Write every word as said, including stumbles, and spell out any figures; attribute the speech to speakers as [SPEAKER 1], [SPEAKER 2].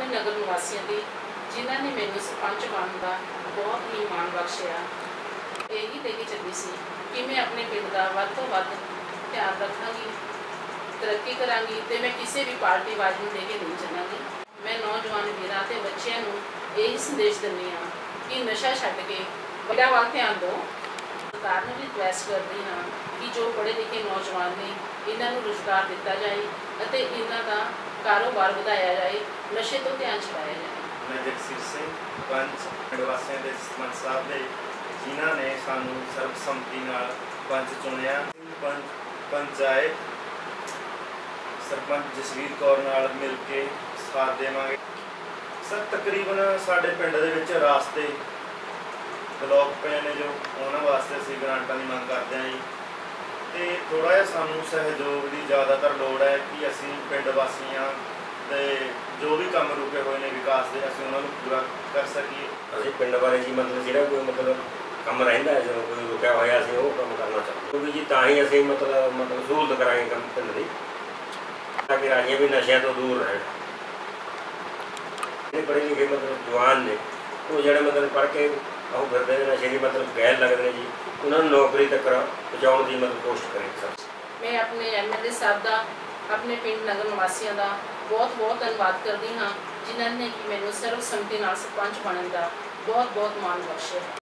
[SPEAKER 1] अपने नगर निवासियों की जिन्हों ने मैनू सरपंच बनने का बहुत ही माण बख्शिया। यही लेके चली सी कि मैं अपने पिंड का वध तो वध ध्यान रखांगी, तरक्की करांगी तो मैं किसी भी पार्टी बाजी में लेके नहीं चलांगी। मैं नौजवान वीरां ते बच्चों को यही संदेश दिंदी हाँ कि नशा छड्ड के बड़ा वाल ध्यान दो। सरकार ने भी रिक्वेस्ट करती हाँ कि जो पढ़े लिखे नौजवान ने इन्हों रोजगार दिता जाए और इन्हों का कारोबार बढ़ाया जाए, नशे तो ध्यान छुड़ाया जाए।
[SPEAKER 2] मैं जगसीर सिंह पंच पिंड वासियों के सरपंच साहब ने जिन्हों ने सानू सर्वसम्मति नाल पंच चुनिया। पंच पंचायत सरपंच जसवीर कौर नाल मिल के साथ देवांगे। सर तकरीबन साडे पिंड दे विच रास्ते ब्लॉक पे ने जो उन्होंने वास्ते असीं ग्रांटां दी मंग करते हैं जी। तो थोड़ा जिहा सानू सहयोग की ज़्यादातर लोड़ है कि असीं पिंड वासियां ते जो भी काम रुके हुए ने विकास के असीं उन्हां नूं पूरा कर सकीए।
[SPEAKER 3] असीं पिंड बारे जी मतलब जिहड़ा कोई मतलब काम रहिंदा है जो कोई रुकिया होया असीं वो काम करना चाहुंदे क्योंकि जी तां ही असीं मतलब मतलब सहूलत करांगे काम पिंड दी ताकि राजियां भी नशियां तो दूर रहण। जिहड़े पढ़े लिखे मतलब जवान ने वो जिहड़े मतलब पढ़ के ਉਹ ਫਿਰਦੇ ਨੇ ਨਸ਼ੇ ਦੀ ਮਤਲਬ ਗੈਰ ਲੱਗਦੇ ਨੇ ਜੀ ਉਹਨਾਂ ਨੂੰ ਨੌਕਰੀ ਤੱਕ ਪਹੁੰਚਾਉਣ ਦੀ ਮਤਲਬ ਕੋਸ਼ਿਸ਼ ਕਰੇ ਸਰ।
[SPEAKER 1] मैं अपने एम एल ए साहब का अपने पिंड नगर निवासियों का बहुत बहुत धन्यवाद करती हाँ जिन्होंने कि मैनू सर्वसम्मति नाल सरपंच बनने का बहुत बहुत मान बख्शिया।